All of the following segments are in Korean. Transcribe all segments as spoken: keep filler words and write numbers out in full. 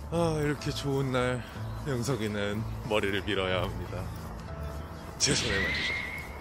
아, 이렇게 좋은 날 영석이는 머리를 밀어야 합니다. 제 손에 맞으죠.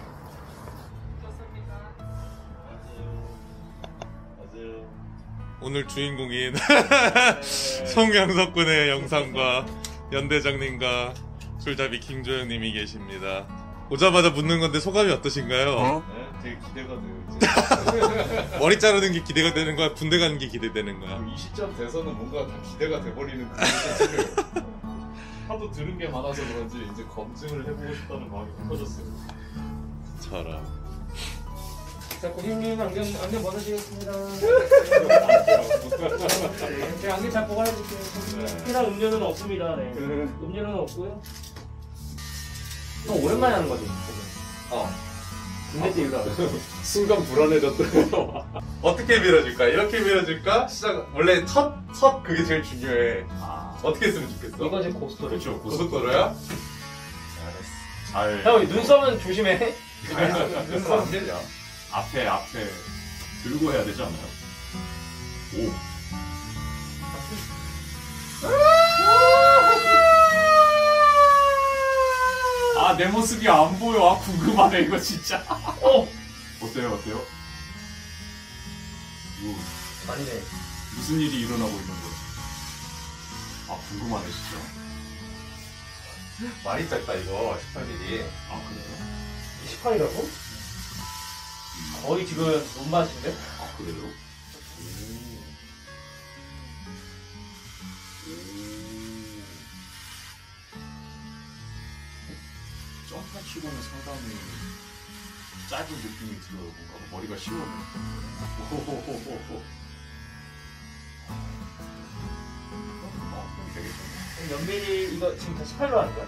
오늘 주인공인 송영석 군의 영상과 연대장님과 술잡이 킹조영님이 계십니다. 오자마자 묻는 건데 소감이 어떠신가요? 어? 네, 되게 기대가 돼요. 이제. 머리 자르는 게 기대가 되는 거야? 군대 가는 게 기대되는 거야? 이 시점 돼서는 뭔가 다 기대가 돼버리는 그런 자체를 하도 들은 게 많아서 그런지 이제 검증을 해보고 싶다는 마음이 커졌어요. 저런. 자, 고객님 안경, 안경 벗으시겠습니다. 네, 제가 안경 잘 보관해줄게요. 특별한 음료는 없습니다. 네. 음료는 없고요. 어, 오랜만에 하는 거지. 어. 군대 때 이후로. 순간 불안해졌다. 어떻게 밀어줄까? 이렇게 밀어줄까? 시작. 원래 첫, 첫 그게 제일 중요해. 아, 어떻게 했으면 좋겠어? 이건 지금 고스톱. 그렇죠. 고속도로야? 잘. 형, 눈썹은 조심해. 눈썹 안 되냐? 앞에 앞에 들고 해야 되지 않나요? 오. 아, 내 모습이 안 보여. 아, 궁금하네 이거 진짜. 어. 어때요, 어때요? 오. 아니네. 무슨 일이 일어나고 있는 거지? 아, 궁금하네 진짜. 많이 짧다 이거 십팔 밀리미터. 아, 그래요? 십팔이라고? 거의 지금 눈맛인데? 아, 그래요? 점프 치고는 상당히 짧은 느낌이 들어요. 뭔가 머리가 시원해. 오호호호호. 아, 되겠다. 연밀이 이거 지금 다 십팔로 하는 거야?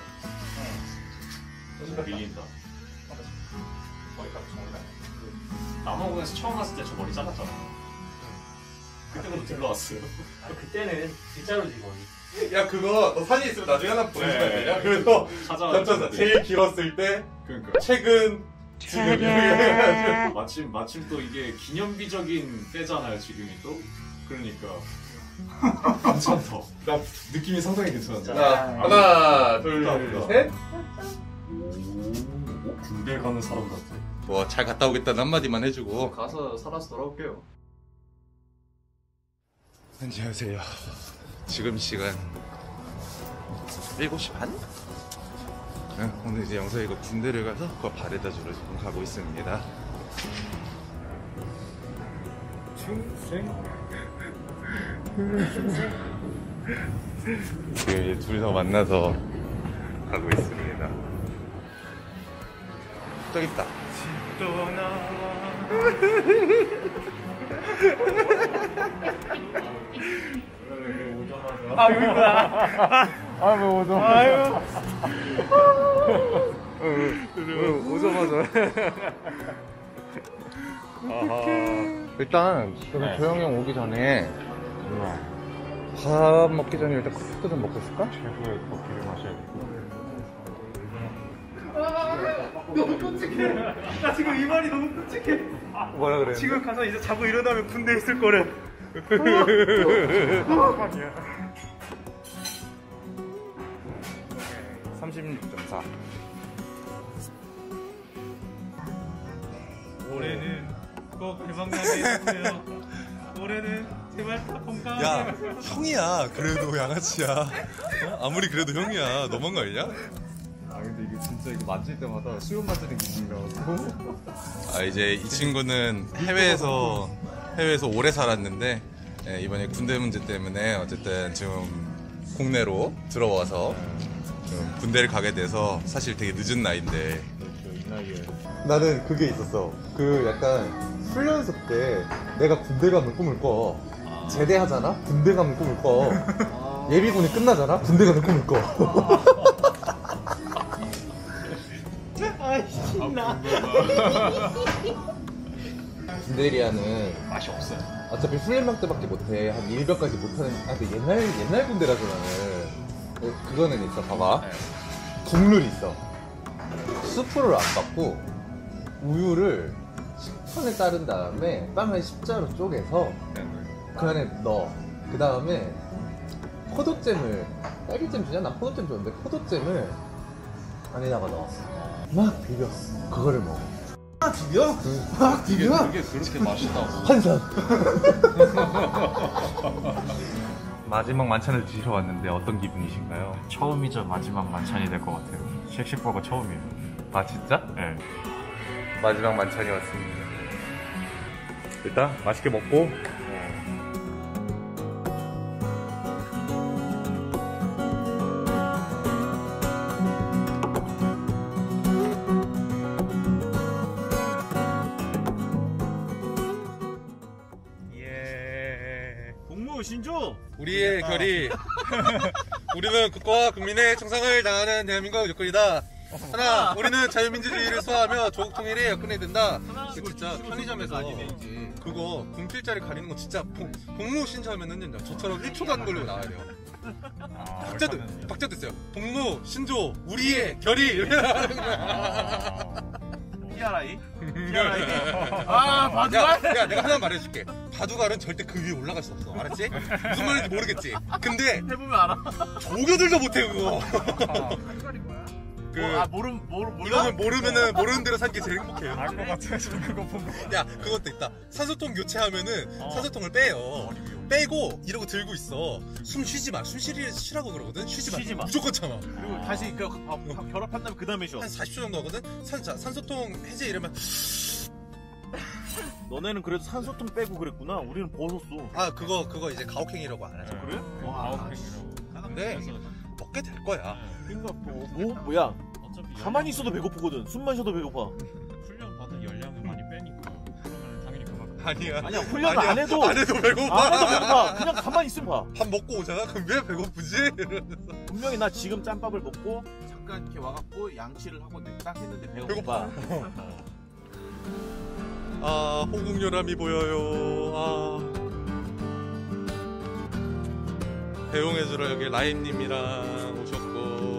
응. 밀린다. 머리카락 정말. 남아공에서 처음 왔을 때 저 머리 잘랐잖아. 그때부터 들러왔어요. 아, 그때는 진짜로지 머리. 야, 그거 너 사진 있으면 나중에 하나 보내주면 안 네. 되냐? 그래서 찾아왔는데 겹쳐서 제일 길었을 때 그러니까 최근 지금 이렇게 해가지고 마침 마침 또 이게 기념비적인 때잖아요 지금이 또. 그러니까 괜찮다. 나 느낌이 상당히 괜찮은데. 자, 하나, 둘, 좋다. 셋. 오, 군대 가는 사람 같아. 뭐 잘 갔다 오겠다는 한마디만 해주고. 가서 살아서 돌아올게요. 안녕하세요. 지금 시간 일곱 시 반? 네, 오늘 이제 영석이가 군대를 가서 그거 바래다 주러 지금 가고 있습니다. 지금 이제 둘이서 만나서 가고 있습니다. 저기 있다. 아, 여기구나. 아, 뭐 오자마자. 아유. 오자마자. 일단 네. 조영이 형 오기 전에 밥 먹기 전에 일단 커피도 좀 먹고 있을까? 최고의 커피를 마셔야 돼. 너무 끔찍해. 나 지금 이 말이 너무 끔찍해. 뭐라 그래? 지금 가서 이제 자고 일어나면 군대에 있을 거래. 삼십육 점 사. 올해는 꼭 대박나게 해주세요. 올해는 제발 다 건강하게. 야, 형이야. 그래도 양아치야. 어? 아무리 그래도 형이야. 너무한 거 아니냐? 아 근데 이게 진짜 이거 만질 때마다 수염 만지는 기분이라고. 아, 이제 이 친구는 해외에서 해외에서 오래 살았는데 예, 이번에 군대 문제 때문에 어쨌든 지금 국내로 들어와서 좀 군대를 가게 돼서 사실 되게 늦은 나이인데 이 나이에. 나는 그게 있었어. 그 약간 훈련소 때 내가 군대 가면 꿈을 꿔. 제대하잖아? 군대 가면 꿈을 꿔. 예비군이 끝나잖아? 군대 가면 꿈을 꿔. 아이, 신나. 군대리아는 맛이 없어요. 어차피 훈련병 때밖에 못해. 한 일병까지 못하는. 아, 근데 옛날, 옛날 군대라서 나는. 어, 그거는 있어. 봐봐. 국룰이 있어. 수프를 안 받고 우유를 식판에 따른 다음에 빵을 십자로 쪼개서 그 안에 넣어. 그 다음에 포도잼을 딸기잼 주냐? 난 포도잼 줬는데 포도잼을 안에다가 넣었어. 막 비볐어. 그거를 먹어. 막 비벼? 막 비벼? 그게 그렇게 맛있다고. 환상. 마지막 만찬을 드시러 왔는데 어떤 기분이신가요? 처음이자 마지막 만찬이 될 것 같아요. 쉑쉑버거 처음이에요. 아 진짜? 네. 마지막 만찬이 왔습니다. 일단 맛있게 먹고 예. 공무 신조! 우리의 결이 우리는 국가와 국민의 정상을 다하는 대한민국 여권이다. 하나, 우리는 자유민주주의를 수호하며 조국 통일에 여건이 된다. 이거 진짜 편의점에서 그거 군필자를 가리는 거 진짜 공, 공무 신조하면은 저처럼 일 초도 안 걸리고 나와야 돼요. 박자도 박자도 있어요. 공무 신조 우리의 결이 이렇게 나가는 거야. 피아라이? 아 바둑알? 야, 야 내가 하나 말해줄게. 바둑알은 절대 그 위에 올라갈 수 없어. 알았지? 무슨 말인지 모르겠지. 근데 해보면 알아. 조교들도 못해 그거. 그 아 모르 모르 몰라? 이거는 모르면은 모르는 대로 산 게 제일 행복해요. 알 것 같아. 저 그거 보고. 야 그것도 있다. 산소통 교체하면은 어. 산소통을 빼요. 빼고 이러고 들고 있어. 숨 쉬지 마. 숨 쉬리, 쉬라고 그러거든. 쉬지 마. 쉬지 마. 무조건 참아. 그리고 다시 그 아, 결합한 다음에 그 다음에 쉬어. 한 사십 초 정도 하거든. 산, 자, 산소통 해제 이러면 너네는 그래도 산소통 빼고 그랬구나. 우리는 벗었어. 아 그거 그거 이제 가혹행위라고 안 하죠. 그래? 와 가혹행위라고. 근데 먹게 될 거야. 그러니까 뭐, 뭐 뭐야? 가만히 있어도 배고프거든. 숨만 쉬어도 배고파. 훈련 받은 열량을 많이 빼니까 그러면 당연히 그만큼. 아니야. 아니야 훈련 안 해도 안 해도 배고파. 안 해도 배고파. 그냥 가만히 있으면 봐. 밥 먹고 오잖아. 그럼 왜 배고프지? 이러면서. 분명히 나 지금 짬밥을 먹고 잠깐 이렇게 와갖고 양치를 하고 딱 했는데 배고파. 배고파. 아 호국요람이 보여요. 아 배웅해주러 여기 라임님이랑 오셨고.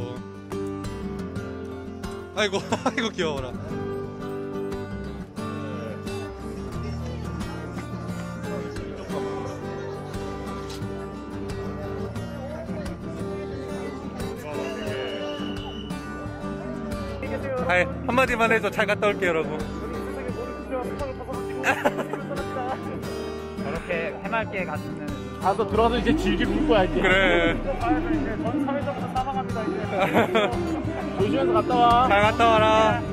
아이고 아이고 귀여워라. 아이 한마디만 해줘. 잘 갔다 올게요 여러분. 저렇게 해맑게 갔으면 가서 들어가서 이제 질질 울 거야 이제. 그래. 전 사회적으로 사망합니다 이제. 조심해서 갔다 와. 잘 갔다 와라.